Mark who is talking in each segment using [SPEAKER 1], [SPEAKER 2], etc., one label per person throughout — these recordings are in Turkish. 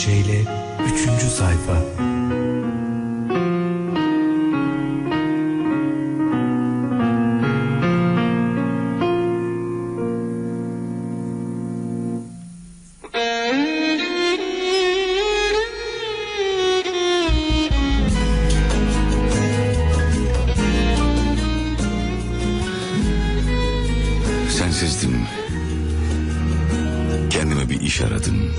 [SPEAKER 1] Çeyle 3. sayfa.
[SPEAKER 2] Sensizdim. Kendime bir iş aradım.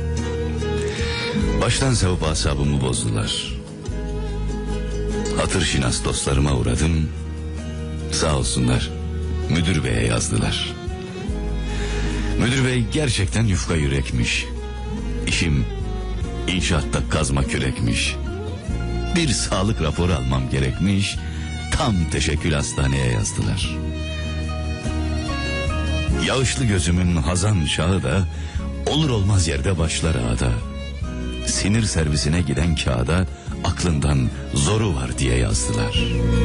[SPEAKER 2] Baştan savup asabımı bozdular. Hatırşinas dostlarıma uğradım. Sağ olsunlar müdür beye yazdılar. Müdür bey gerçekten yufka yürekmiş. İşim inşaatta kazma kürekmiş. Bir sağlık raporu almam gerekmiş. Tam teşekkül hastaneye yazdılar. Yağışlı gözümün hazan şahı da olur olmaz yerde başlar ağda. Sinir servisine giden kağıda aklından zoru var diye yazdılar.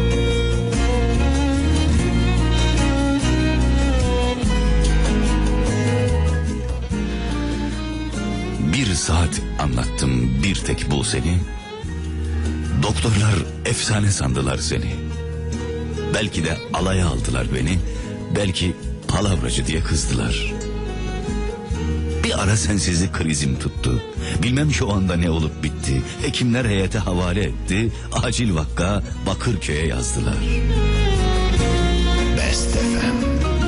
[SPEAKER 2] Bir saat anlattım bir tek bul seni. Doktorlar efsane sandılar seni. Belki de alaya aldılar beni. Belki palavracı diye kızdılar. Bir ara sensizlik krizim tuttu. Bilmem şu anda ne olup bitti. Hekimler heyete havale etti. Acil vakka Bakırköy'e yazdılar.
[SPEAKER 3] Best FM.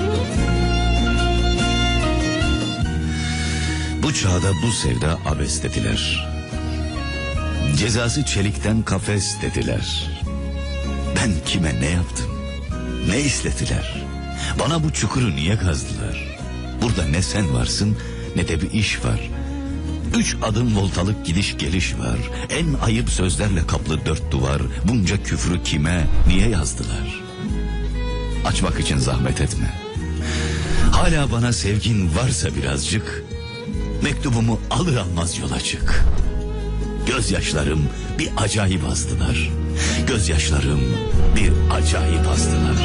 [SPEAKER 2] Bu çağda bu sevda abes dediler. Cezası çelikten kafes dediler. Ben kime ne yaptım? Ne istediler? Bana bu çukuru niye kazdılar? Burada ne sen varsın ne de bir iş var. 3 adım voltalık gidiş geliş var. En ayıp sözlerle kaplı 4 duvar. Bunca küfrü kime niye yazdılar? Açmak için zahmet etme. Hala bana sevgin varsa birazcık, mektubumu alır almaz yola çık. Gözyaşlarım bir acayip azdılar. Gözyaşlarım bir acayip azdılar.